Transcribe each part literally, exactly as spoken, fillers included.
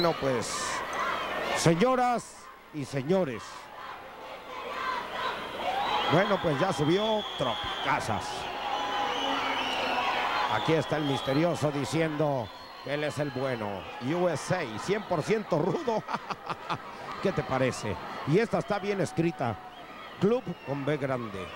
Bueno, pues, señoras y señores. Bueno, pues ya subió Tropicazas. Aquí está el misterioso diciendo que él es el bueno. U S A, cien por ciento rudo. ¿Qué te parece? Y esta está bien escrita. Club con B grande.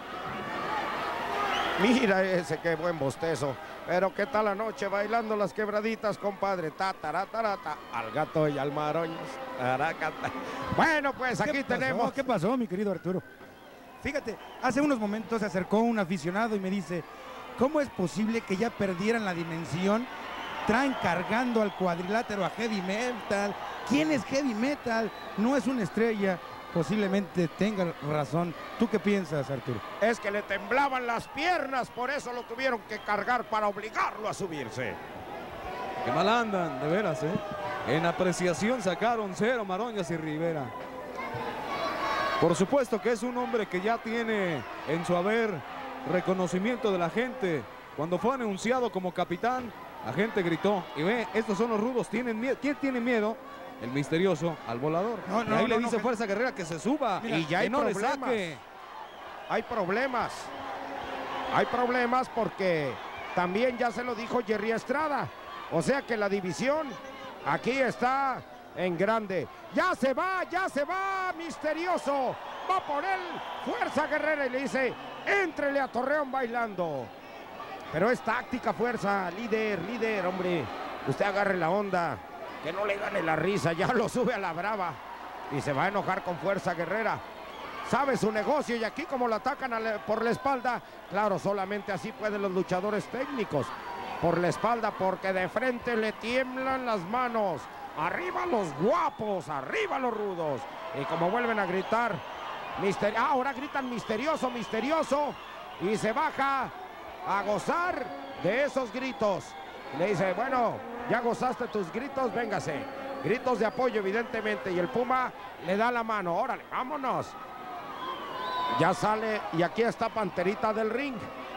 Mira ese, qué buen bostezo. Pero qué tal la noche bailando las quebraditas, compadre. Ta, tará, tarata, al gato y al maroñas. Taracata. Bueno, pues aquí pasó? tenemos. ¿Qué pasó, mi querido Arturo? Fíjate, hace unos momentos se acercó un aficionado y me dice, ¿cómo es posible que ya perdieran la dimensión? Traen cargando al cuadrilátero a Heavy Metal. ¿Quién es Heavy Metal? No es una estrella. Posiblemente tenga razón. ¿Tú qué piensas, Arturo? Es que le temblaban las piernas, por eso lo tuvieron que cargar para obligarlo a subirse. Qué mal andan, de veras, ¿eh? En apreciación sacaron cero Maroñas y Rivera. Por supuesto que es un hombre que ya tiene en su haber reconocimiento de la gente. Cuando fue anunciado como capitán, la gente gritó. Y ve, estos son los rudos, ¿tienen miedo? ¿Quién tiene miedo? El misterioso al volador. No, no, y ahí no, le dice no, Fuerza Guerrera que se suba. Mira, y ya hay no problemas. Hay problemas. Hay problemas porque también ya se lo dijo Jerry Estrada. O sea que la división aquí está en grande. Ya se va, ya se va, misterioso. Va por él, Fuerza Guerrera, y le dice, éntrele a Torreón bailando. Pero es táctica, Fuerza, líder, líder, hombre. Usted agarre la onda. Que no le gane la risa, ya lo sube a la brava. Y se va a enojar con Fuerza Guerrera. Sabe su negocio y aquí como lo atacan a la, por la espalda. Claro, solamente así pueden los luchadores técnicos. Por la espalda, porque de frente le tiemblan las manos. Arriba los guapos, arriba los rudos. Y como vuelven a gritar, mister... ah, ahora gritan misterioso, misterioso. Y se baja a gozar de esos gritos. Le dice, bueno, ya gozaste tus gritos, véngase. Gritos de apoyo, evidentemente. Y el Puma le da la mano. Órale, vámonos. Ya sale y aquí está Panterita del ring.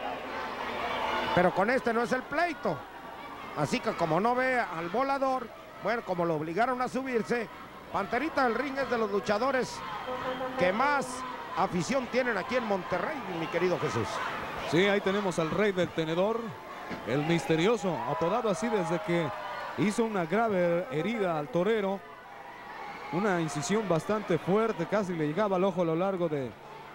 Pero con este no es el pleito. Así que como no ve al volador, bueno, como lo obligaron a subirse, Panterita del ring es de los luchadores que más afición tienen aquí en Monterrey, mi querido Jesús. Sí, ahí tenemos al rey del tenedor. El misterioso, apodado así desde que hizo una grave herida al torero. Una incisión bastante fuerte, casi le llegaba al ojo a lo largo de,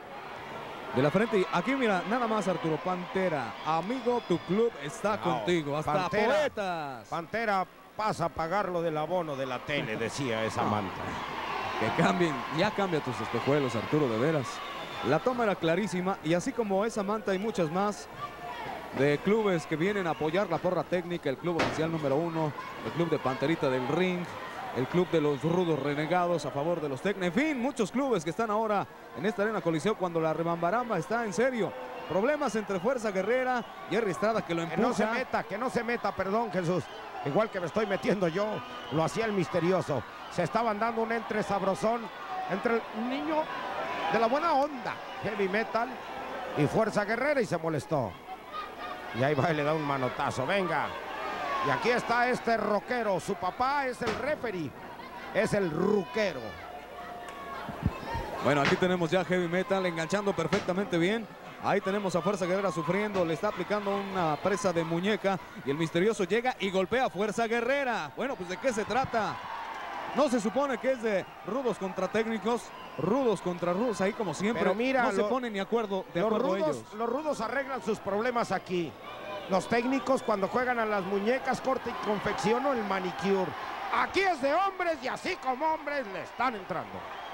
de la frente. Y aquí mira, nada más Arturo, Pantera, amigo, tu club está no, contigo. Hasta Pantera, poetas. Pantera pasa a pagar lo del abono de la tele, decía esa manta. Que cambien, ya cambia tus espejuelos, Arturo, de veras. La toma era clarísima y así como esa manta hay muchas más de clubes que vienen a apoyar la porra técnica. El club oficial número uno, el club de Panterita del ring, el club de los rudos renegados a favor de los técnicos. En fin, muchos clubes que están ahora en esta arena Coliseo cuando la rebambaramba está en serio. Problemas entre Fuerza Guerrera y Jerry Estrada que lo empuja. Que no se meta, que no se meta, perdón, Jesús. Igual que me estoy metiendo yo, lo hacía el misterioso. Se estaban dando un entre sabrosón entre el niño de la buena onda, Heavy Metal, y Fuerza Guerrera, y se molestó. Y ahí va y le da un manotazo, venga. Y aquí está este rockero, su papá es el referee, es el ruquero. Bueno, aquí tenemos ya Heavy Metal enganchando perfectamente bien. Ahí tenemos a Fuerza Guerrera sufriendo, le está aplicando una presa de muñeca y el misterioso llega y golpea a Fuerza Guerrera. Bueno, pues ¿de qué se trata? No se supone que es de rudos contra técnicos, rudos contra rudos, ahí como siempre. Pero mira, no lo, se ponen ni acuerdo, de los acuerdo rudos, ellos. Los rudos arreglan sus problemas aquí. Los técnicos cuando juegan a las muñecas, corte y confección o el manicure. Aquí es de hombres y así como hombres le están entrando.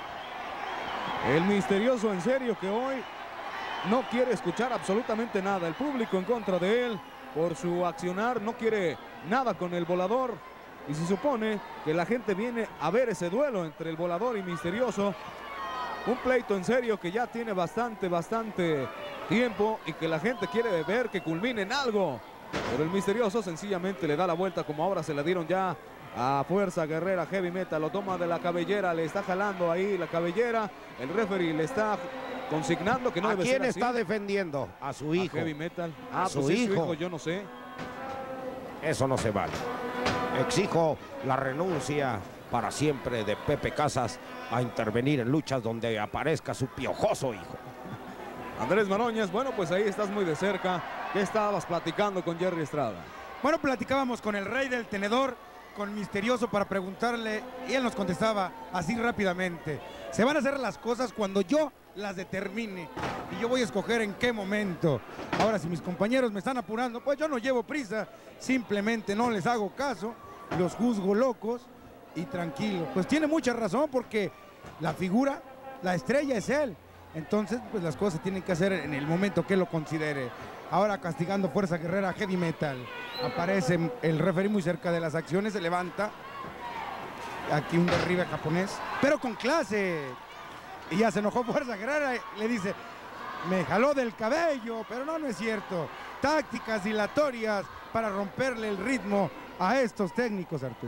El misterioso en serio que hoy no quiere escuchar absolutamente nada. El público en contra de él por su accionar, no quiere nada con el volador. Y se supone que la gente viene a ver ese duelo entre el volador y misterioso. Un pleito en serio que ya tiene bastante, bastante tiempo y que la gente quiere ver que culmine en algo. Pero el misterioso sencillamente le da la vuelta como ahora se la dieron ya a Fuerza Guerrera. Heavy Metal lo toma de la cabellera, le está jalando ahí la cabellera. El referee le está consignando que no debe ser así. ¿A quién está defendiendo? A su hijo. A Heavy Metal. A Ah, su pues hijo. su hijo, yo no sé. Eso no se vale. Exijo la renuncia para siempre de Pepe Casas a intervenir en luchas donde aparezca su piojoso hijo. Andrés Maroñas, bueno, pues ahí estás muy de cerca. ¿Qué estabas platicando con Jerry Estrada? Bueno, platicábamos con el Rey del Tenedor, con Misterioso, para preguntarle, y él nos contestaba así rápidamente: se van a hacer las cosas cuando yo las determine, y yo voy a escoger en qué momento. Ahora, si mis compañeros me están apurando, pues yo no llevo prisa, simplemente no les hago caso, los juzgo locos y tranquilo. Pues tiene mucha razón, porque la figura, la estrella es él. Entonces, pues las cosas tienen que hacer en el momento que él lo considere. Ahora castigando Fuerza Guerrera Heavy Metal. Aparece el referee muy cerca de las acciones, se levanta. Aquí un derribe japonés, pero con clase. Y ya se enojó Fuerza Guerrera y le dice: me jaló del cabello, pero no, no es cierto. Tácticas dilatorias para romperle el ritmo a estos técnicos, Arturo.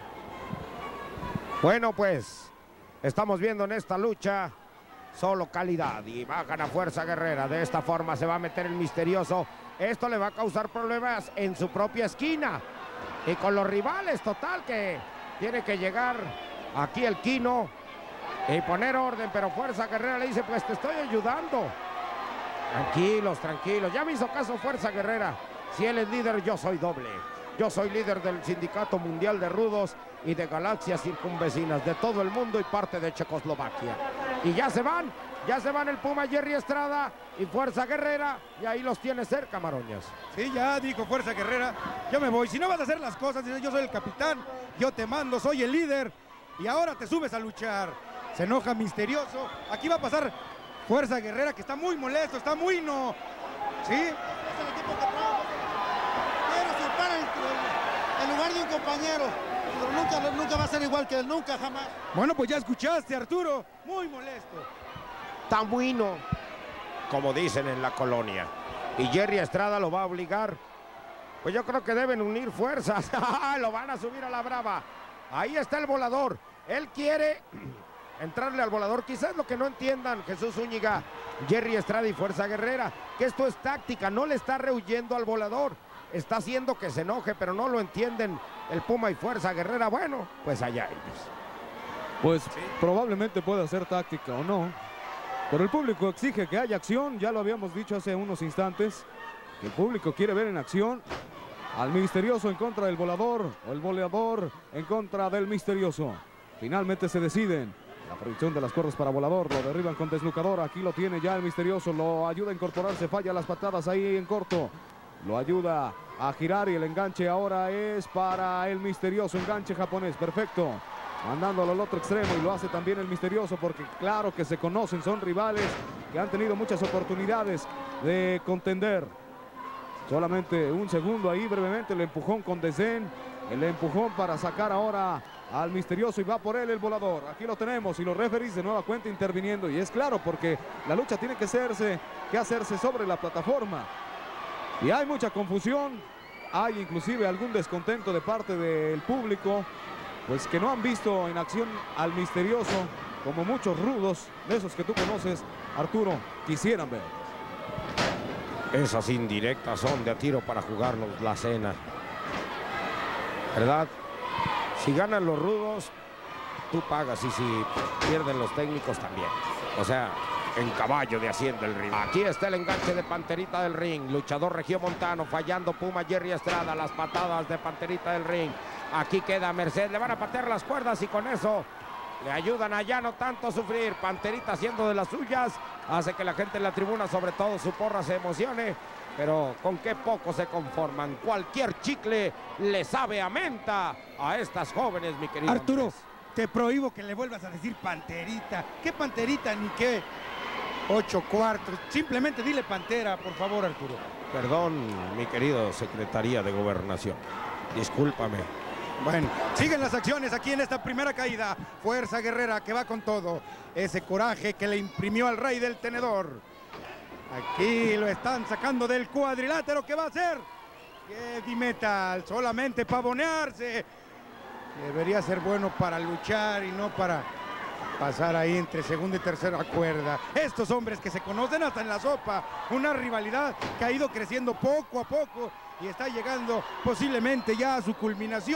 Bueno, pues estamos viendo en esta lucha solo calidad y bajan a Fuerza Guerrera. De esta forma se va a meter el Misterioso. Esto le va a causar problemas en su propia esquina y con los rivales. Total que tiene que llegar aquí el Kino y poner orden, pero Fuerza Guerrera le dice: pues te estoy ayudando. Tranquilos, tranquilos. Ya me hizo caso Fuerza Guerrera. Si él es líder, yo soy doble. Yo soy líder del Sindicato Mundial de Rudos y de galaxias circunvecinas de todo el mundo y parte de Checoslovaquia. Y ya se van, ya se van el Puma Jerry Estrada y Fuerza Guerrera, y ahí los tiene cerca, Maroñas. Sí, ya dijo Fuerza Guerrera: yo me voy. Si no vas a hacer las cosas, dice, yo soy el capitán, yo te mando, soy el líder, y ahora te subes a luchar. Se enoja Misterioso. Aquí va a pasar Fuerza Guerrera, que está muy molesto, está muy no. ¿Sí? Es el equipo que trabaja. Pero se para en, en lugar de un compañero. Pero nunca, nunca va a ser igual que él, nunca, jamás. Bueno, pues ya escuchaste, Arturo. Muy molesto. Tan bueno, como dicen en la colonia. Y Jerry Estrada lo va a obligar. Pues yo creo que deben unir fuerzas. Lo van a subir a la brava. Ahí está el volador. Él quiere entrarle al volador. Quizás lo que no entiendan Jesús Zúñiga, Jerry Estrada y Fuerza Guerrera, que esto es táctica. No le está rehuyendo al volador. Está haciendo que se enoje, pero no lo entienden el Puma y Fuerza Guerrera. Bueno, pues allá ellos. Pues sí, probablemente pueda ser táctica o no, pero el público exige que haya acción. Ya lo habíamos dicho hace unos instantes, que el público quiere ver en acción al Misterioso en contra del volador, o el volador en contra del Misterioso. Finalmente se deciden. La proyección de las cuerdas para volador, lo derriban con deslucador. Aquí lo tiene ya el Misterioso, lo ayuda a incorporarse, falla las patadas ahí en corto. Lo ayuda a girar y el enganche ahora es para el Misterioso. Enganche japonés, perfecto. Mandándolo al otro extremo, y lo hace también el Misterioso, porque claro que se conocen, son rivales que han tenido muchas oportunidades de contender. Solamente un segundo ahí, brevemente, el empujón con desdén. El empujón para sacar ahora al Misterioso, y va por él el volador. Aquí lo tenemos, y los referees de nueva cuenta interviniendo. Y es claro, porque la lucha tiene que hacerse, que hacerse sobre la plataforma. Y hay mucha confusión, hay inclusive algún descontento de parte del público, pues que no han visto en acción al Misterioso, como muchos rudos de esos que tú conoces, Arturo, quisieran ver. Esas indirectas son de a tiro para jugarnos la cena, ¿verdad? Si ganan los rudos, tú pagas, y si pierden los técnicos también. O sea, en caballo de Hacienda el ring. Aquí está el enganche de Panterita del ring. Luchador regiomontano, fallando Puma Jerry Estrada. Las patadas de Panterita del ring. Aquí queda Merced. Le van a patear las cuerdas y con eso le ayudan a ya no tanto sufrir. Panterita haciendo de las suyas. Hace que la gente en la tribuna, sobre todo su porra, se emocione. Pero con qué poco se conforman. Cualquier chicle le sabe a menta a estas jóvenes, mi querido Arturo, Andrés. Te prohíbo que le vuelvas a decir Panterita. ¿Qué Panterita ni qué? Ocho cuartos. Simplemente dile Pantera, por favor, Arturo. Perdón, mi querido Secretaría de Gobernación. Discúlpame. Bueno, siguen las acciones aquí en esta primera caída. Fuerza Guerrera que va con todo. Ese coraje que le imprimió al Rey del Tenedor. Aquí lo están sacando del cuadrilátero. ¿Qué va a hacer? Heavy Metal, solamente pavonearse. Debería ser bueno para luchar y no para pasar ahí entre segunda y tercera cuerda. Estos hombres que se conocen hasta en la sopa. Una rivalidad que ha ido creciendo poco a poco y está llegando posiblemente ya a su culminación.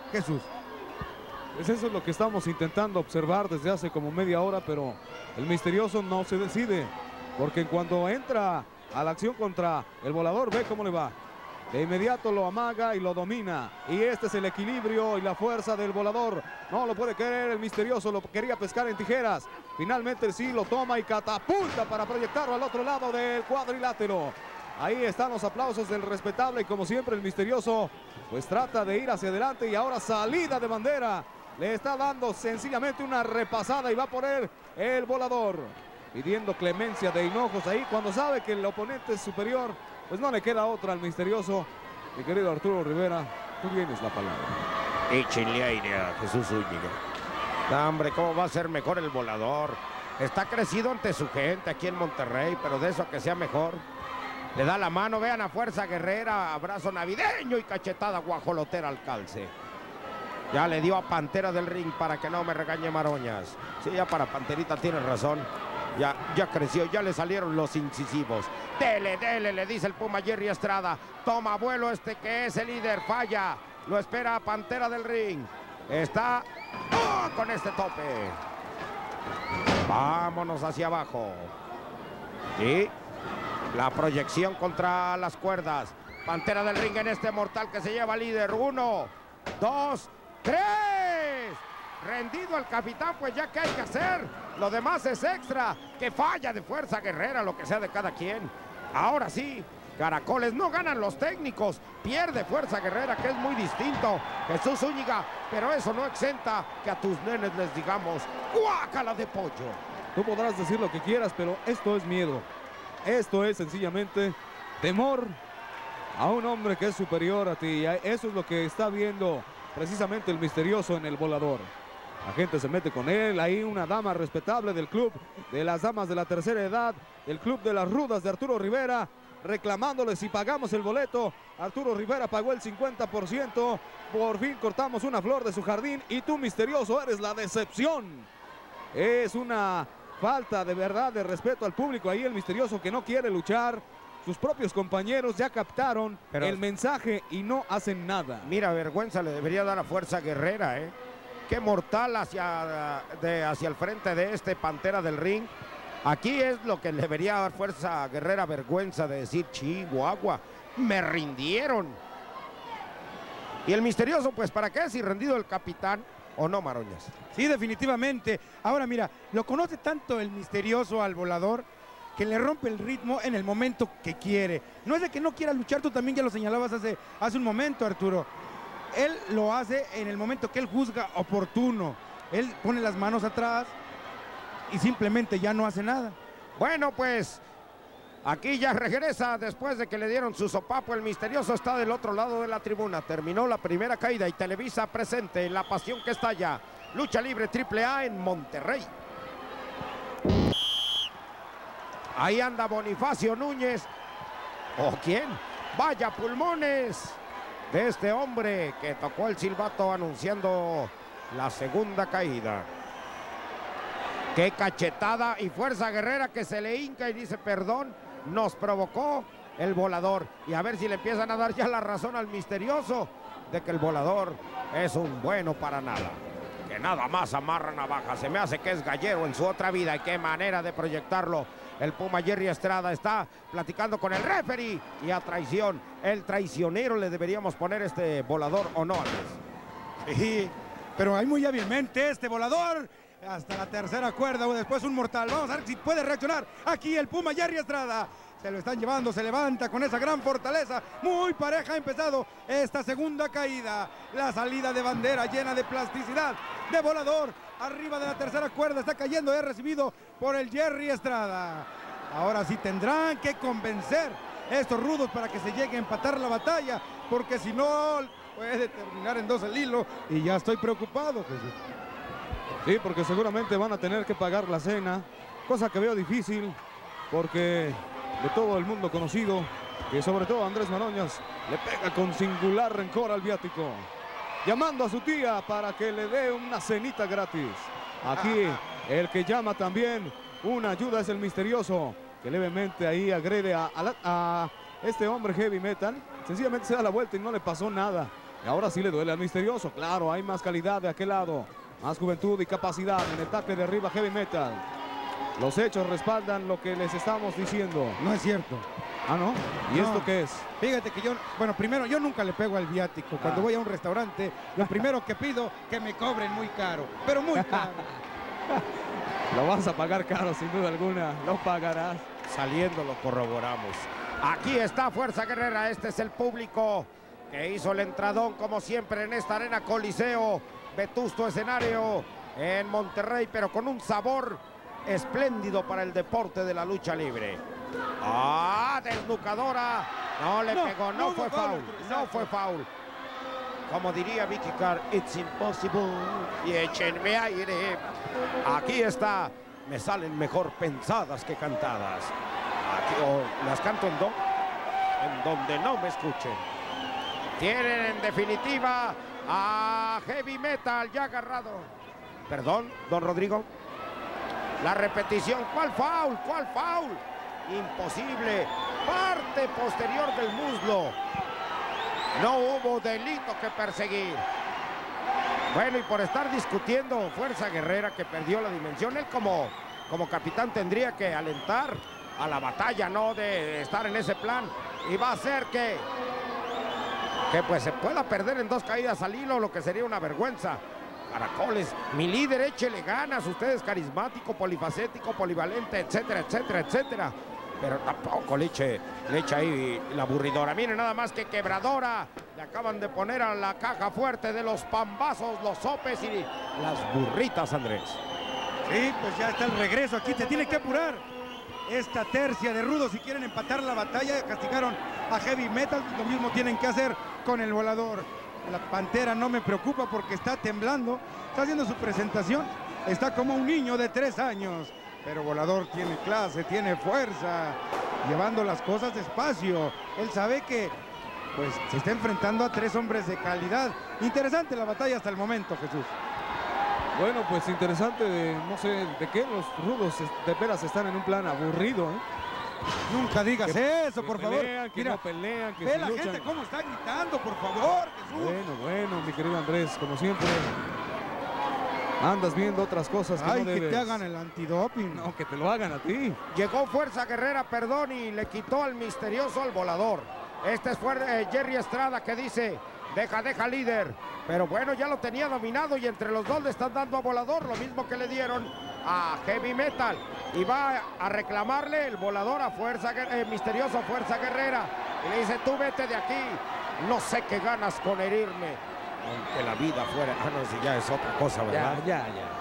Jesús. Pues eso es lo que estamos intentando observar desde hace como media hora, pero el misterioso no se decide, porque cuando entra a la acción contra el volador, ve cómo le va. De inmediato lo amaga y lo domina. Y este es el equilibrio y la fuerza del volador. No lo puede querer el misterioso, lo quería pescar en tijeras. Finalmente sí lo toma y catapulta para proyectarlo al otro lado del cuadrilátero. Ahí están los aplausos del respetable y como siempre el misterioso pues trata de ir hacia adelante y ahora salida de bandera. Le está dando sencillamente una repasada y va a poner el volador. Pidiendo clemencia de hinojos ahí cuando sabe que el oponente es superior. Pues no le queda otra al misterioso. Mi querido Arturo Rivera, tú tienes la palabra. Échenle aire a Jesús Zúñiga. No, hombre, ¿cómo va a ser mejor el volador? Está crecido ante su gente aquí en Monterrey, pero de eso a que sea mejor. Le da la mano, vean a Fuerza Guerrera, abrazo navideño y cachetada guajolotera al calce. Ya le dio a Pantera del Ring para que no me regañe Maroñas. Sí, ya para Panterita tiene razón. Ya, ya creció, ya le salieron los incisivos. Dele, dele, le dice el Puma Jerry Estrada. Toma vuelo este que es el líder, falla. Lo espera Pantera del Ring. Está ¡oh! Con este tope. Vámonos hacia abajo. Y la proyección contra las cuerdas. Pantera del Ring en este mortal que se lleva líder. Uno, dos, tres. Rendido el capitán, pues ya que hay que hacer. Lo demás es extra. Que falla de Fuerza Guerrera, lo que sea de cada quien. Ahora sí, Caracoles no ganan los técnicos. Pierde Fuerza Guerrera, que es muy distinto. Jesús Zúñiga, pero eso no exenta que a tus nenes les digamos guácala de pollo. Tú podrás decir lo que quieras, pero esto es miedo. Esto es sencillamente temor a un hombre que es superior a ti. Eso es lo que está viendo precisamente el misterioso en el volador. La gente se mete con él, ahí una dama respetable del club de las damas de la tercera edad, el club de las rudas de Arturo Rivera, reclamándole si pagamos el boleto. Arturo Rivera pagó el cincuenta por ciento, por fin cortamos una flor de su jardín y tú, misterioso, eres la decepción. Es una falta de verdad de respeto al público, ahí el misterioso que no quiere luchar. Sus propios compañeros ya captaron Pero, el mensaje y no hacen nada. Mira, vergüenza le debería dar a Fuerza Guerrera, ¿eh? Qué mortal hacia, de, hacia el frente de este Pantera del Ring. Aquí es lo que le debería dar Fuerza Guerrera, vergüenza de decir, chihuahua, me rindieron. Y el misterioso, pues, ¿para qué? Si rendido el capitán o no, Maroñas. Sí, definitivamente. Ahora, mira, lo conoce tanto el misterioso al volador que le rompe el ritmo en el momento que quiere. No es de que no quiera luchar, tú también ya lo señalabas hace, hace un momento, Arturo. Él lo hace en el momento que él juzga oportuno. Él pone las manos atrás y simplemente ya no hace nada. Bueno, pues aquí ya regresa después de que le dieron su sopapo. El misterioso está del otro lado de la tribuna. Terminó la primera caída y Televisa presente la pasión que estalla. Lucha Libre triple A en Monterrey. Ahí anda Bonifacio Núñez. ¿O quién? Vaya pulmones de este hombre que tocó el silbato anunciando la segunda caída. Qué cachetada y Fuerza Guerrera que se le hinca y dice perdón, nos provocó el volador. Y a ver si le empiezan a dar ya la razón al misterioso de que el volador es un bueno para nada. Que nada más amarra navaja. Se me hace que es gallero en su otra vida y qué manera de proyectarlo. El Puma Jerry Estrada está platicando con el referee y a traición. El traicionero le deberíamos poner este volador o no, Andrés. Sí, pero hay muy hábilmente este volador. Hasta la tercera cuerda o después un mortal. Vamos a ver si puede reaccionar aquí el Puma Jerry Estrada. Se lo están llevando, se levanta con esa gran fortaleza. Muy pareja ha empezado esta segunda caída. La salida de bandera llena de plasticidad de volador. Arriba de la tercera cuerda está cayendo, es recibido por el Jerry Estrada. Ahora sí tendrán que convencer estos rudos para que se llegue a empatar la batalla, porque si no puede terminar en dos el hilo y ya estoy preocupado, Jesús. Sí, porque seguramente van a tener que pagar la cena, cosa que veo difícil, porque de todo el mundo conocido, que sobre todo Andrés Maroñas le pega con singular rencor al viático, llamando a su tía para que le dé una cenita gratis. Aquí el que llama también una ayuda es el misterioso, que levemente ahí agrede a, a, la, a este hombre heavy metal. Sencillamente se da la vuelta y no le pasó nada. Y ahora sí le duele al misterioso. Claro, hay más calidad de aquel lado. Más juventud y capacidad en el tackle de arriba Heavy Metal. Los hechos respaldan lo que les estamos diciendo. No es cierto. Ah, ¿no? ¿Y No. esto qué es? Fíjate que yo, bueno, primero, yo nunca le pego al viático. Cuando Ah. voy a un restaurante, lo primero que pido, que me cobren muy caro. Pero muy caro. Lo vas a pagar caro, sin duda alguna. Lo pagarás. Saliendo lo corroboramos. Aquí está Fuerza Guerrera. Este es el público que hizo el entradón, como siempre, en esta arena Coliseo. Vetusto escenario en Monterrey, pero con un sabor espléndido para el deporte de la lucha libre. ¡Ah! Desnucadora. No le No, pegó, no, no fue hubo foul, foul. Arturo, No exacto. fue foul. Como diría Vicky Carr, it's impossible. Y échenme aire. Aquí está. Me salen mejor pensadas que cantadas. Aquí, o las canto en do, en donde no me escuchen. Tienen en definitiva a Heavy Metal ya agarrado. Perdón, don Rodrigo. La repetición. ¿Cuál foul? ¿Cuál foul? Imposible. Parte posterior del muslo. No hubo delito que perseguir. Bueno, y por estar discutiendo Fuerza Guerrera, que perdió la dimensión, él como, como capitán tendría que alentar a la batalla, no de estar en ese plan. Y va a ser que, que pues se pueda perder en dos caídas al hilo, lo que sería una vergüenza. Caracoles, mi líder, échele ganas, usted es carismático, polifacético, polivalente, etcétera, etcétera, etcétera. Pero tampoco le eche, le eche ahí la aburridora. Miren nada más que quebradora. Le acaban de poner a la caja fuerte de los pambazos, los sopes y las burritas, Andrés. Sí, pues ya está el regreso. Aquí se tiene que apurar. Esta tercia de rudos, si quieren empatar la batalla, castigaron a Heavy Metal. Lo mismo tienen que hacer con el volador. La Pantera no me preocupa porque está temblando. Está haciendo su presentación. Está como un niño de tres años. Pero Volador tiene clase, tiene fuerza, llevando las cosas despacio. Él sabe que pues se está enfrentando a tres hombres de calidad. Interesante la batalla hasta el momento, Jesús. Bueno, pues interesante, de, no sé de qué los rudos de veras están en un plan aburrido, ¿eh? Nunca digas Que- eso, que por favor. pelean, que Mira, no pelean, que ve se la luchan. gente cómo está gritando, por favor, Jesús. Bueno, bueno, mi querido Andrés, como siempre, andas viendo otras cosas que Ay, no que debes. te hagan el antidoping. No, que te lo hagan a ti. Llegó Fuerza Guerrera, perdón, y le quitó al misterioso al volador. Este es fuer- eh, Jerry Estrada que dice, deja, deja líder. Pero bueno, ya lo tenía dominado y entre los dos le están dando a volador, lo mismo que le dieron a Heavy Metal. Y va a reclamarle el volador a Fuerza Guer- eh, misterioso Fuerza Guerrera. Y le dice, tú vete de aquí. No sé qué ganas con herirme. Aunque la vida fuera... Ah, no, si ya es otra cosa, ¿verdad? Ya, ya, ya.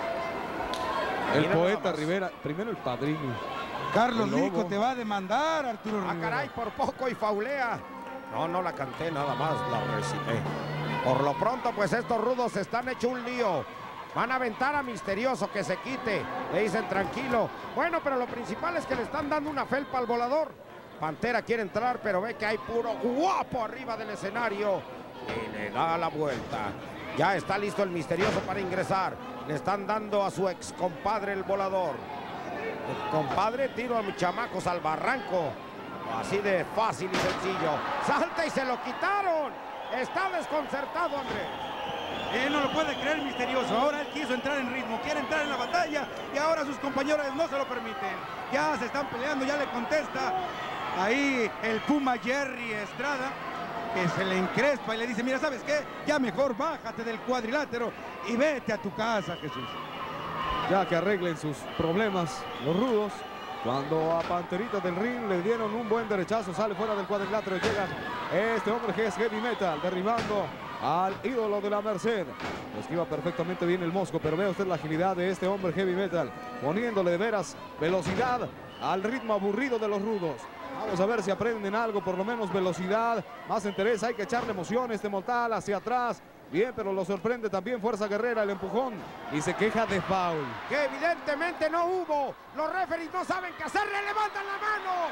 El Mira nada poeta más. Rivera, primero el padrino. Carlos El lobo. Lico te va a demandar, Arturo Ah, Rivera. caray, por poco y faulea. No, no la canté, nada más la recité. Por lo pronto, pues estos rudos están hecho un lío. Van a aventar a Misterioso que se quite. Le dicen tranquilo. Bueno, pero lo principal es que le están dando una felpa al volador. Pantera quiere entrar, pero ve que hay puro guapo arriba del escenario. Y le da la vuelta. Ya está listo el Misterioso para ingresar. Le están dando a su ex compadre el volador. Compadre, tiro a mis chamacos al barranco. Así de fácil y sencillo. Salta y se lo quitaron. Está desconcertado, Andrés. Él no lo puede creer, Misterioso. Ahora él quiso entrar en ritmo, quiere entrar en la batalla y ahora sus compañeros no se lo permiten. Ya se están peleando, ya le contesta ahí el Puma Jerry Estrada, que se le encrespa y le dice, mira, ¿sabes qué? Ya mejor bájate del cuadrilátero y vete a tu casa, Jesús. Ya que arreglen sus problemas los rudos. Cuando a Panterita del Ring le dieron un buen derechazo, sale fuera del cuadrilátero y llega este hombre que es Heavy Metal, derribando al ídolo de la Merced. Lo esquiva perfectamente bien el Mosco, pero vea usted la agilidad de este hombre Heavy Metal, poniéndole de veras velocidad al ritmo aburrido de los rudos. Vamos a ver si aprenden algo, por lo menos velocidad, más interés, hay que echarle emoción este mortal hacia atrás. Bien, pero lo sorprende también Fuerza Guerrera, el empujón, y se queja de foul. Que evidentemente no hubo. Los referees no saben qué hacer. Le levantan la mano.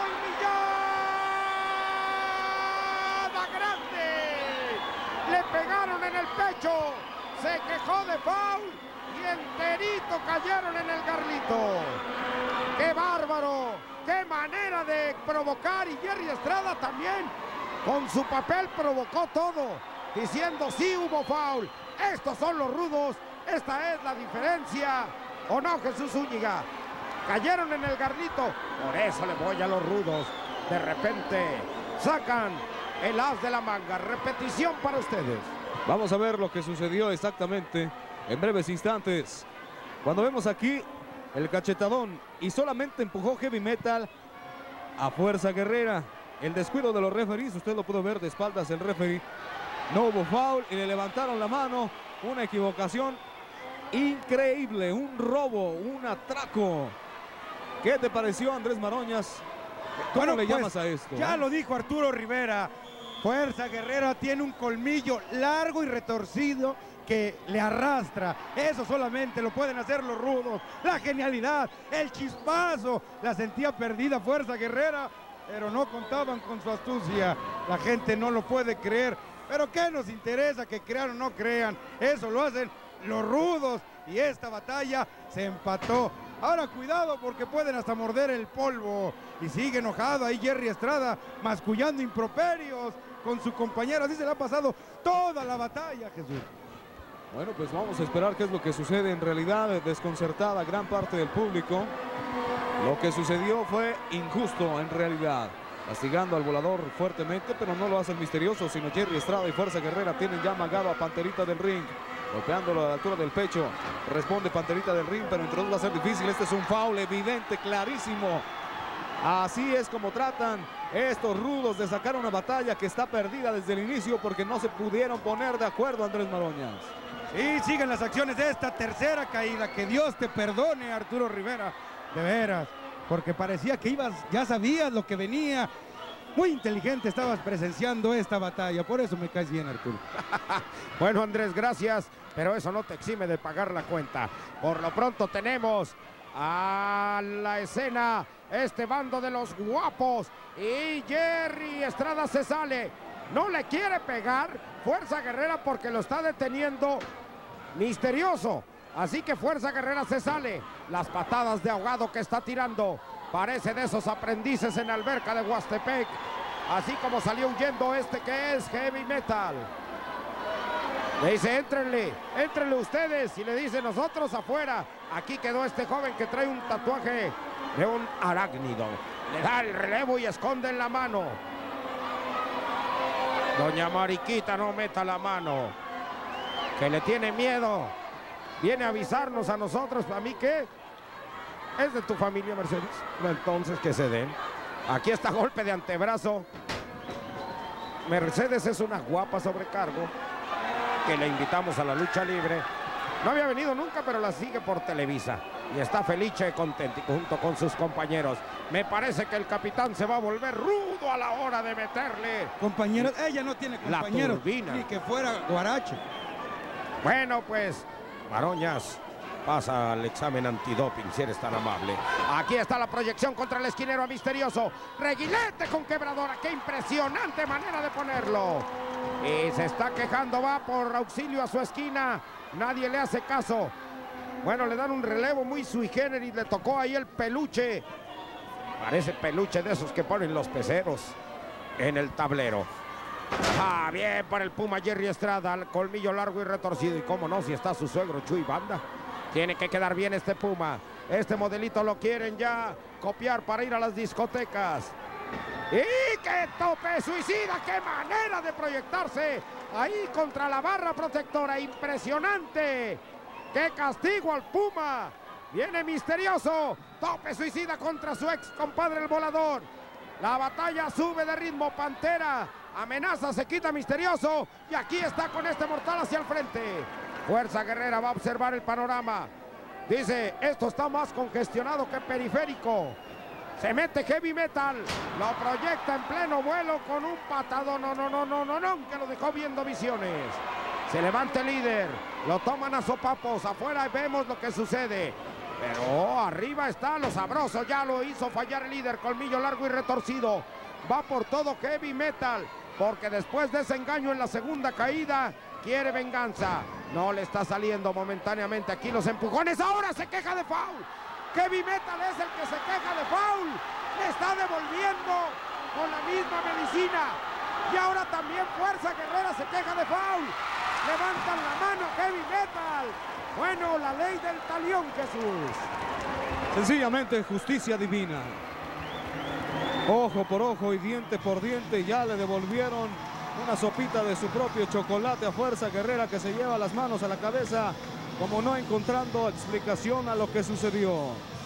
Colmillada grande. Le pegaron en el pecho. Se quejó de foul. Y enterito cayeron en el garlito. ¡Qué bárbaro! ¡Qué manera de provocar! Y Jerry Estrada también, con su papel, provocó todo. diciendo sí hubo foul. Estos son los rudos, esta es la diferencia. ¿O no, Jesús Zúñiga? Cayeron en el garnito, por eso le voy a los rudos. De repente sacan el as de la manga. Repetición para ustedes. Vamos a ver lo que sucedió exactamente en breves instantes. Cuando vemos aquí el cachetadón y solamente empujó Heavy Metal a Fuerza Guerrera. El descuido de los referees, usted lo pudo ver de espaldas el referee. No hubo foul y le levantaron la mano. Una equivocación increíble, un robo, un atraco. ¿Qué te pareció, Andrés Maroñas? ¿Cómo Bueno, le pues, llamas a esto? Ya eh? lo dijo Arturo Rivera. Fuerza Guerrera tiene un colmillo largo y retorcido que le arrastra. Eso solamente lo pueden hacer los rudos. La genialidad, el chispazo. La sentía perdida Fuerza Guerrera, pero no contaban con su astucia. La gente no lo puede creer. Pero ¿qué nos interesa que crean o no crean? Eso lo hacen los rudos. Y esta batalla se empató. Ahora cuidado porque pueden hasta morder el polvo. Y sigue enojado ahí Jerry Estrada, mascullando improperios con su compañero. Así se le ha pasado toda la batalla, Jesús. Bueno, pues vamos a esperar qué es lo que sucede. En realidad, desconcertada gran parte del público. Lo que sucedió fue injusto en realidad. Castigando al volador fuertemente, pero no lo hace el misterioso, sino Jerry Estrada y Fuerza Guerrera tienen ya amagado a Panterita del ring. Golpeándolo a la altura del pecho. Responde Panterita del ring, pero entre dos va a ser difícil. Este es un foul evidente, clarísimo. Así es como tratan estos rudos de sacar una batalla que está perdida desde el inicio porque no se pudieron poner de acuerdo, Andrés Maroñas. Sí, siguen las acciones de esta tercera caída. Que Dios te perdone, Arturo Rivera. De veras, porque parecía que ibas, ya sabías lo que venía. Muy inteligente estabas presenciando esta batalla. Por eso me caes bien, Arturo. Bueno, Andrés, gracias, pero eso no te exime de pagar la cuenta. Por lo pronto tenemos a la escena este bando de los guapos y Jerry Estrada se sale. No le quiere pegar Fuerza Guerrera porque lo está deteniendo Misterioso. Así que Fuerza Guerrera se sale. Las patadas de ahogado que está tirando parece de esos aprendices en la alberca de Huastepec. Así como salió huyendo este que es Heavy Metal. Le dice, éntrenle, éntrenle ustedes. Y le dice, nosotros afuera. Aquí quedó este joven que trae un tatuaje de un arácnido. Le da el relevo y esconde en la mano. Doña Mariquita, no meta la mano. Que le tiene miedo. Viene a avisarnos a nosotros. ¿A mí qué? ¿Es de tu familia, Mercedes? Entonces que se den. Aquí está golpe de antebrazo. Mercedes es una guapa sobrecargo que le invitamos a la lucha libre. No había venido nunca, pero la sigue por Televisa. Y está feliz y contento junto con sus compañeros. Me parece que el capitán se va a volver rudo a la hora de meterle. Compañeros, ella no tiene compañeros. La turbina. Ni que fuera guarache. Bueno, pues, Maroñas pasa al examen antidoping, si eres tan amable. Aquí está la proyección contra el esquinero a Misterioso. Reguilete con quebradora. ¡Qué impresionante manera de ponerlo! Y se está quejando, va por auxilio a su esquina. Nadie le hace caso. Bueno, le dan un relevo muy sui generis. Le tocó ahí el peluche. Parece peluche de esos que ponen los peceros en el tablero. Ah, bien para el Puma Jerry Estrada. El colmillo largo y retorcido. Y cómo no, si está su suegro Chuy Banda. Tiene que quedar bien este Puma. Este modelito lo quieren ya copiar para ir a las discotecas. ¡Y qué tope suicida! ¡Qué manera de proyectarse! Ahí contra la barra protectora. ¡Impresionante! ¡Qué castigo al Puma! Viene Misterioso. Tope suicida contra su ex compadre el Volador. La batalla sube de ritmo. Pantera amenaza, se quita Misterioso. Y aquí está con este mortal hacia el frente. Fuerza Guerrera va a observar el panorama. Dice, esto está más congestionado que periférico. Se mete Heavy Metal. Lo proyecta en pleno vuelo con un patadón. No, no, no, no, no, no, que lo dejó viendo visiones. Se levanta el líder. Lo toman a sopapos. Afuera vemos lo que sucede. Pero arriba está lo sabroso. Ya lo hizo fallar el líder. Colmillo largo y retorcido. Va por todo Heavy Metal. Porque después de ese engaño en la segunda caída, quiere venganza. No le está saliendo momentáneamente aquí los empujones. Ahora se queja de foul. Heavy Metal es el que se queja de foul. Le está devolviendo con la misma medicina. Y ahora también Fuerza Guerrera se queja de foul. Levantan la mano Heavy Metal. Bueno, la ley del talión, Jesús. Sencillamente justicia divina. Ojo por ojo y diente por diente. Ya le devolvieron una sopita de su propio chocolate a Fuerza Guerrera, que se lleva las manos a la cabeza como no encontrando explicación a lo que sucedió.